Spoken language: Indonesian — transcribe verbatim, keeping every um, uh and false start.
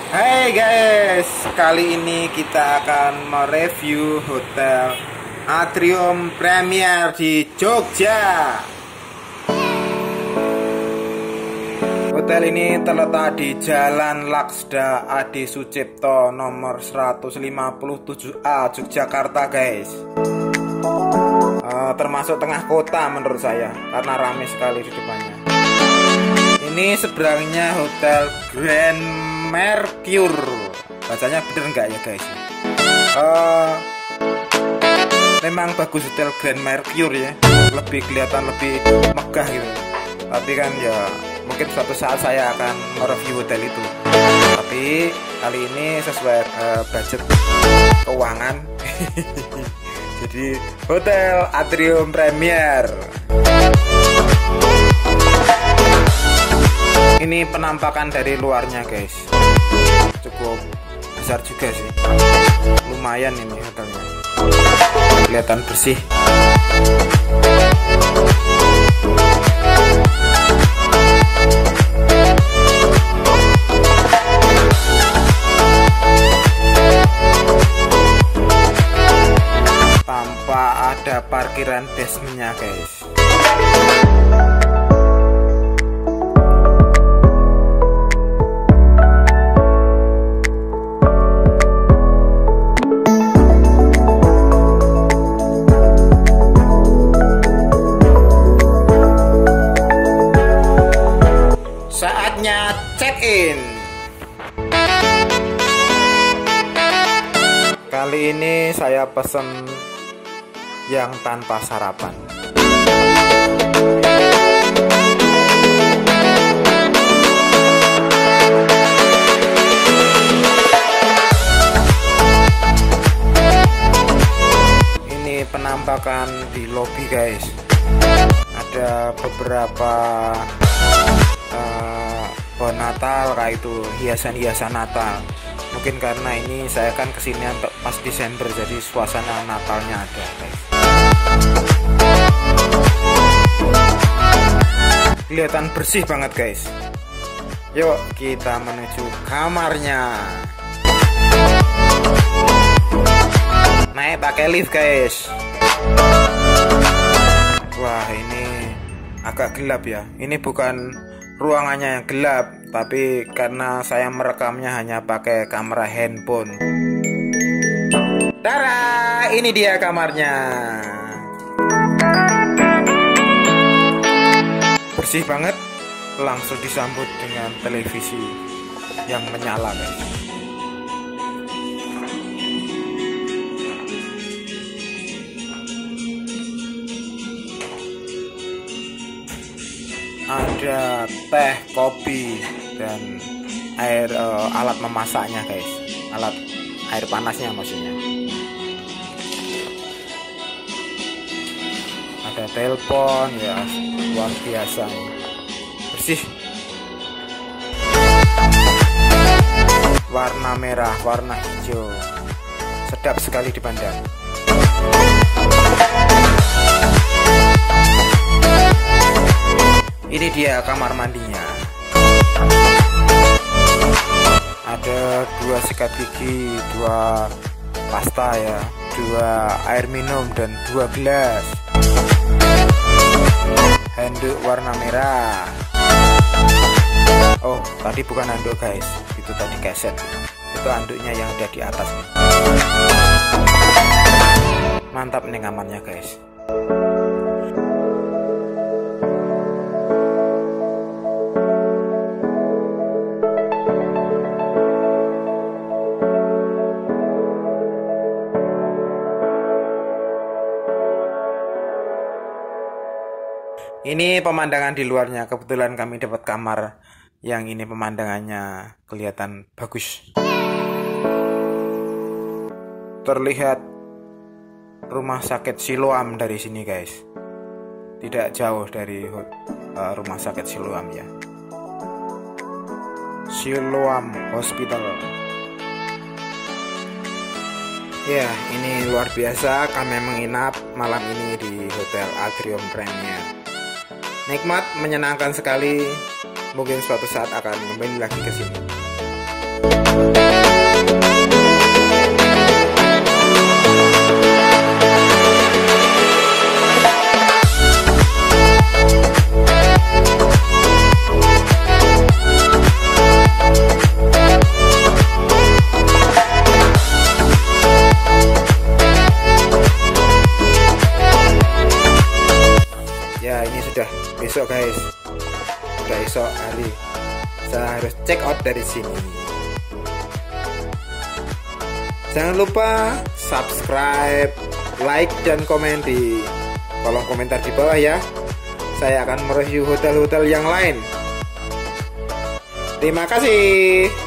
Hai guys, kali ini kita akan mereview Hotel Atrium Premier di Jogja. Hotel ini terletak di Jalan Laksda Adi Sucipto nomor seratus lima puluh tujuh A Yogyakarta guys. uh, Termasuk tengah kota menurut saya, karena ramai sekali di depannya. Ini seberangnya Hotel Grand Mercure. Bacanya bener nggak ya guys? Uh, memang bagus Hotel Grand Mercure ya. Lebih kelihatan lebih megah gitu. Tapi kan ya mungkin suatu saat saya akan mereview hotel itu. Tapi kali ini sesuai uh, budget keuangan. Jadi Hotel Atrium Premier. Ini penampakan dari luarnya guys, cukup besar juga sih, lumayan ini hotelnya, kelihatan bersih. Tanpa ada parkiran basementnya guys. Saatnya check-in. Kali ini saya pesen yang tanpa sarapan. Ini penampakan di lobi guys. Ada beberapa Uh, pohon Natal, kayak itu hiasan-hiasan Natal. Mungkin karena ini saya kan kesini pas Desember, jadi suasana Natalnya ada guys. Kelihatan bersih banget guys. Yuk kita menuju kamarnya. Naik pakai lift guys. Wah ini agak gelap ya. Ini bukan ruangannya yang gelap, tapi karena saya merekamnya hanya pakai kamera handphone. Tara, ini dia kamarnya. Bersih banget, langsung disambut dengan televisi yang menyala guys. Ada teh, kopi, dan air uh, alat memasaknya guys, alat air panasnya maksudnya. Ada telepon ya, luar biasa nih. Bersih, warna merah, warna hijau, sedap sekali dipandang. Ini dia kamar mandinya. Ada dua sikat gigi, dua pasta ya, dua air minum, dan dua gelas. Handuk warna merah. Oh, tadi bukan handuk guys, itu tadi keset. Itu handuknya yang ada di atas nih. Mantap nih kamarnya guys. Ini pemandangan di luarnya. Kebetulan kami dapat kamar yang ini pemandangannya kelihatan bagus. Terlihat rumah sakit Siloam dari sini guys. Tidak jauh dari uh, rumah sakit Siloam ya. Siloam Hospital. Ya, ini luar biasa. Kami menginap malam ini di Hotel Atrium Premier. Nikmat, menyenangkan sekali. Mungkin suatu saat akan kembali lagi ke sini. Ya, ini sudah besok guys, sudah esok hari, saya harus check out dari sini. Jangan lupa subscribe, like, dan komen di kolom komentar di bawah ya. Saya akan mereview hotel-hotel yang lain. Terima kasih.